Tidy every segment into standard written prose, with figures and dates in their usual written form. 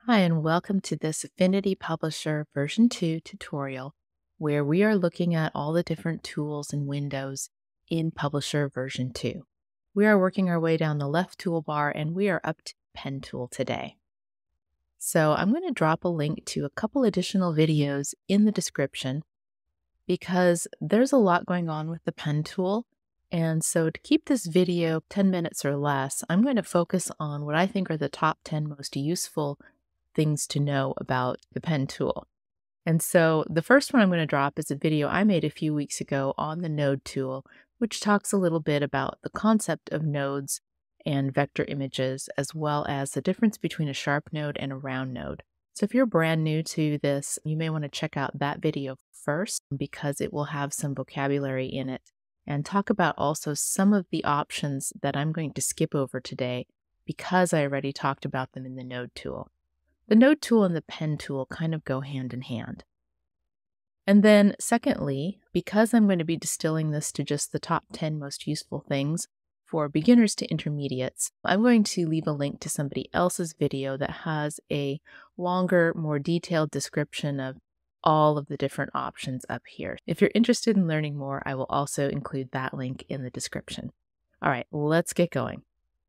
Hi, and welcome to this Affinity Publisher version 2 tutorial, where we are looking at all the different tools and windows in Publisher version 2. We are working our way down the left toolbar, and we are up to Pen Tool today. So I'm going to drop a link to a couple additional videos in the description because there's a lot going on with the Pen Tool. And so to keep this video 10 minutes or less, I'm going to focus on what I think are the top 10 most useful things to know about the pen tool. And so the first one I'm going to drop is a video I made a few weeks ago on the node tool, which talks a little bit about the concept of nodes and vector images, as well as the difference between a sharp node and a round node. So if you're brand new to this, you may want to check out that video first because it will have some vocabulary in it and talk about also some of the options that I'm going to skip over today because I already talked about them in the node tool. The node tool and the pen tool kind of go hand in hand. And then secondly, because I'm going to be distilling this to just the top 10 most useful things for beginners to intermediates, I'm going to leave a link to somebody else's video that has a longer, more detailed description of all of the different options up here. If you're interested in learning more, I will also include that link in the description. All right, let's get going.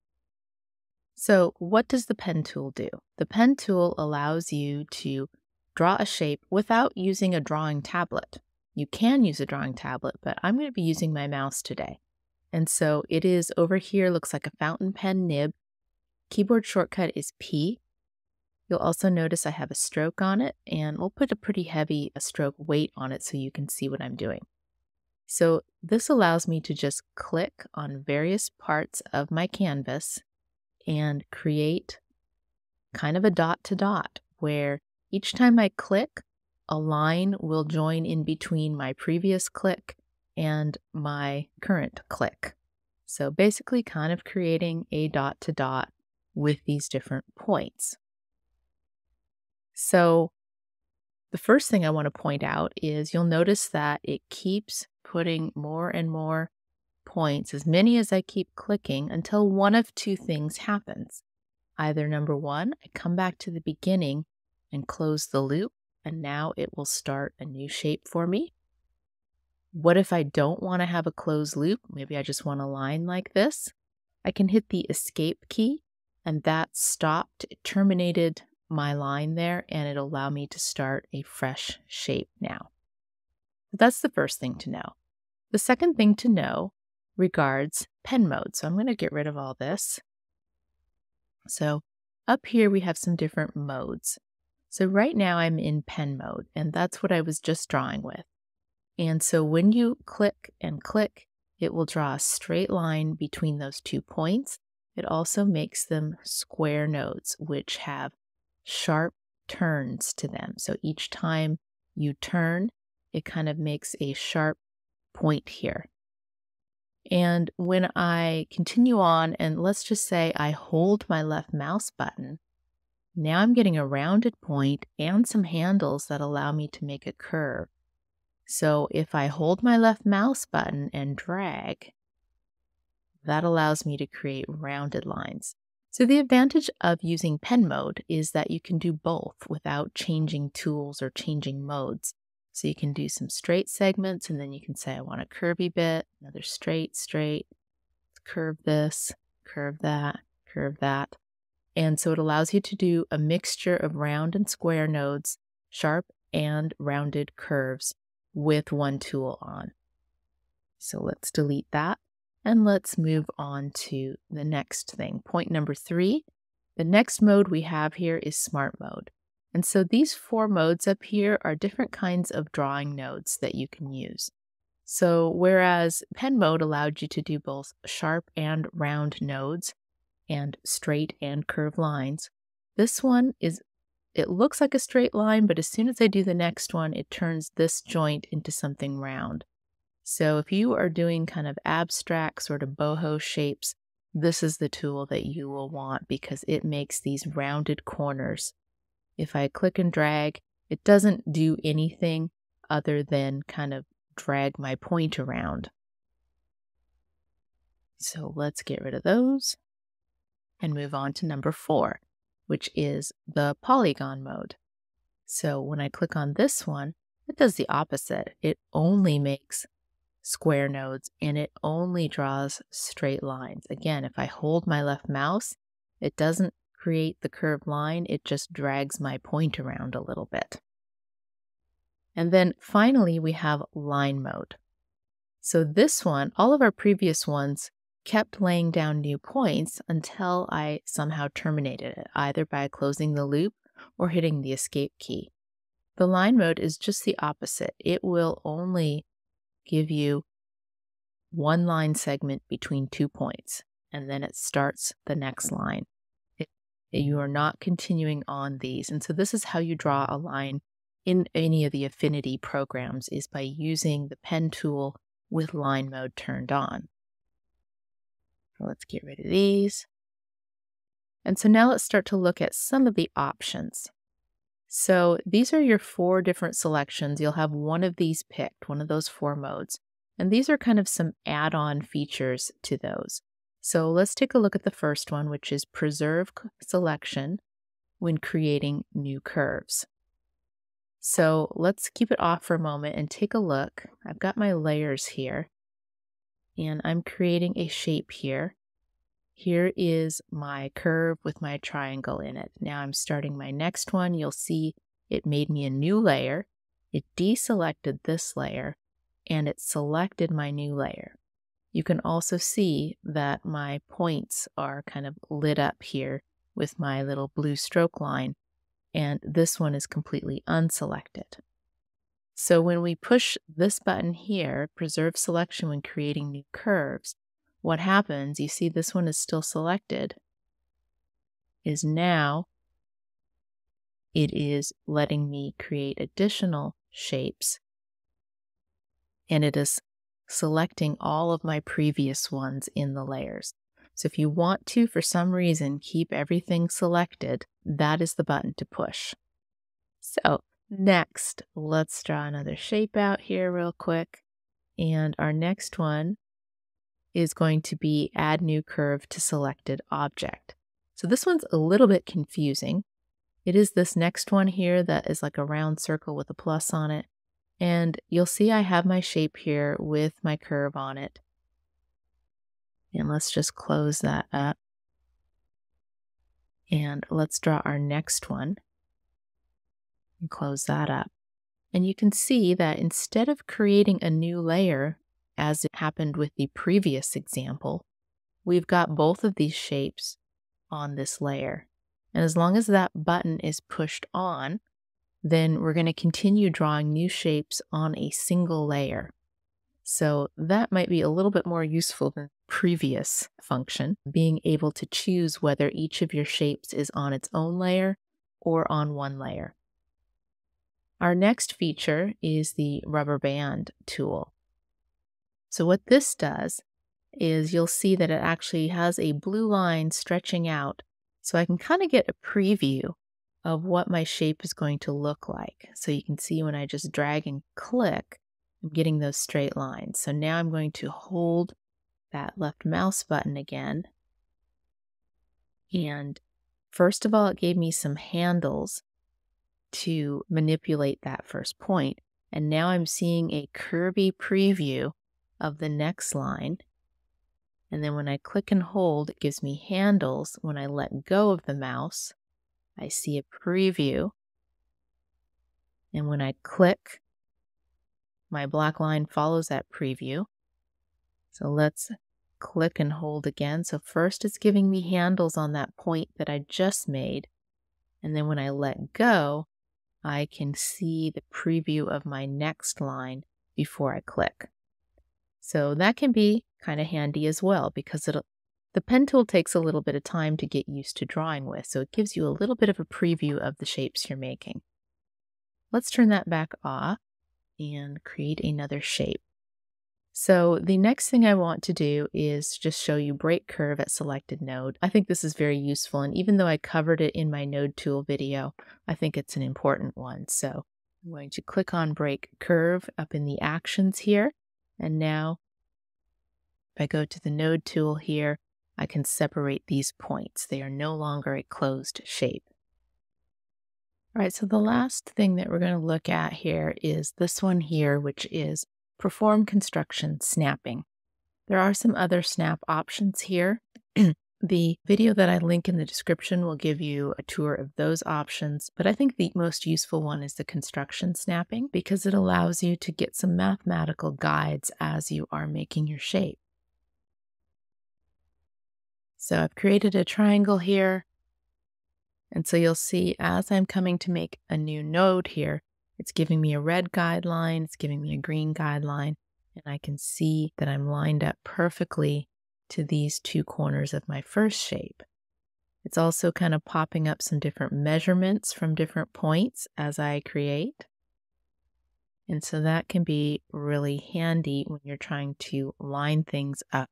So what does the pen tool do? The pen tool allows you to draw a shape without using a drawing tablet. You can use a drawing tablet, but I'm going to be using my mouse today. And so it is over here, looks like a fountain pen nib. Keyboard shortcut is P. You'll also notice I have a stroke on it, and we'll put a pretty heavy stroke weight on it so you can see what I'm doing. So this allows me to just click on various parts of my canvas and create kind of a dot to dot where each time I click, a line will join in between my previous click and my current click. So basically kind of creating a dot to dot with these different points. So the first thing I want to point out is you'll notice that it keeps putting more and more points, as many as I keep clicking, until one of two things happens. Either number one, I come back to the beginning and close the loop, and now it will start a new shape for me. What if I don't want to have a closed loop? Maybe I just want a line like this. I can hit the escape key, and that stopped, it terminated my line there, and it'll allow me to start a fresh shape now. But that's the first thing to know. The second thing to know regards pen mode. So I'm going to get rid of all this. So up here we have some different modes. So right now I'm in pen mode, and that's what I was just drawing with. And so when you click and click, it will draw a straight line between those 2 points. It also makes them square nodes, which have sharp turns to them. So each time you turn, it kind of makes a sharp point here. And when I continue on, and let's just say I hold my left mouse button, now I'm getting a rounded point and some handles that allow me to make a curve. So if I hold my left mouse button and drag, that allows me to create rounded lines. So the advantage of using pen mode is that you can do both without changing tools or changing modes. So you can do some straight segments, and then you can say, I want a curvy bit, another straight, curve this, curve that, curve that. And so it allows you to do a mixture of round and square nodes, sharp and rounded curves with one tool on. So let's delete that, and let's move on to the next thing. Point number 3, the next mode we have here is Smart Mode. And so these 4 modes up here are different kinds of drawing nodes that you can use. So whereas pen mode allowed you to do both sharp and round nodes and straight and curved lines, this one it looks like a straight line, but as soon as I do the next one, it turns this joint into something round. So if you are doing kind of abstract sort of boho shapes, this is the tool that you will want because it makes these rounded corners. If I click and drag, it doesn't do anything other than kind of drag my point around. So let's get rid of those and move on to number 4. which is the Polygon mode. So when I click on this one, it does the opposite. It only makes square nodes and it only draws straight lines. Again, if I hold my left mouse, it doesn't create the curved line, it just drags my point around a little bit. And then finally, we have line mode. So this one, all of our previous ones kept laying down new points until I somehow terminated it, either by closing the loop or hitting the escape key. The line mode is just the opposite. It will only give you one line segment between 2 points, and then it starts the next line. You are not continuing on these. And so this is how you draw a line in any of the Affinity programs, is by using the pen tool with line mode turned on. So let's get rid of these. And so now let's start to look at some of the options. So these are your 4 different selections. You'll have one of these picked, one of those 4 modes. And these are kind of some add-on features to those. So let's take a look at the first one, which is preserve selection when creating new curves. So let's keep it off for a moment and take a look. I've got my layers here, and I'm creating a shape here. Here is my curve with my triangle in it. Now I'm starting my next one. You'll see it made me a new layer. It deselected this layer, and it selected my new layer. You can also see that my points are kind of lit up here with my little blue stroke line, and this one is completely unselected. So when we push this button here, preserve selection when creating new curves, what happens, you see this one is still selected, is now it is letting me create additional shapes, and it is selecting all of my previous ones in the layers. So if you want to, for some reason, keep everything selected, that is the button to push. So next, let's draw another shape out here real quick. And our next one is going to be add new curve to selected object. So this one's a little bit confusing. It is this next one here that is like a round circle with a plus on it. And you'll see I have my shape here with my curve on it. And let's just close that up. And let's draw our next one and close that up. And you can see that instead of creating a new layer, as it happened with the previous example, we've got both of these shapes on this layer. And as long as that button is pushed on, then we're going to continue drawing new shapes on a single layer. So that might be a little bit more useful than previous function, being able to choose whether each of your shapes is on its own layer or on one layer. Our next feature is the rubber band tool. So what this does is you'll see that it actually has a blue line stretching out, so I can kind of get a preview of what my shape is going to look like. So you can see when I just drag and click, I'm getting those straight lines. So now I'm going to hold that left mouse button again. And first of all, it gave me some handles to manipulate that first point. And now I'm seeing a curvy preview of the next line. And then when I click and hold, it gives me handles. When I let go of the mouse, I see a preview. And when I click, my black line follows that preview. So let's click and hold again. So first it's giving me handles on that point that I just made. And then when I let go, I can see the preview of my next line before I click. So that can be kind of handy as well, because the pen tool takes a little bit of time to get used to drawing with. So it gives you a little bit of a preview of the shapes you're making. Let's turn that back off and create another shape. So the next thing I want to do is just show you break curve at selected node. I think this is very useful, and even though I covered it in my node tool video, I think it's an important one. So I'm going to click on break curve up in the actions here, and now if I go to the node tool here, I can separate these points. They are no longer a closed shape. All right, so the last thing that we're going to look at here is this one here, which is perform construction snapping. There are some other snap options here. The video that I link in the description will give you a tour of those options, but I think the most useful one is the construction snapping because it allows you to get some mathematical guides as you are making your shape. So I've created a triangle here, and so you'll see as I'm coming to make a new node here, it's giving me a red guideline, it's giving me a green guideline, and I can see that I'm lined up perfectly to these two corners of my first shape. It's also kind of popping up some different measurements from different points as I create. And so that can be really handy when you're trying to line things up.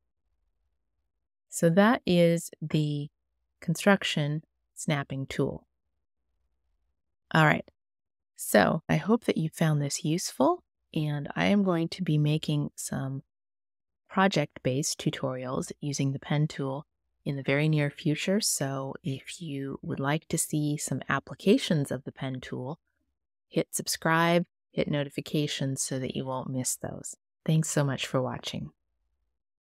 So that is the construction snapping tool. All right. So I hope that you found this useful, and I am going to be making some project-based tutorials using the pen tool in the very near future. So if you would like to see some applications of the pen tool, hit subscribe, hit notifications so that you won't miss those. Thanks so much for watching.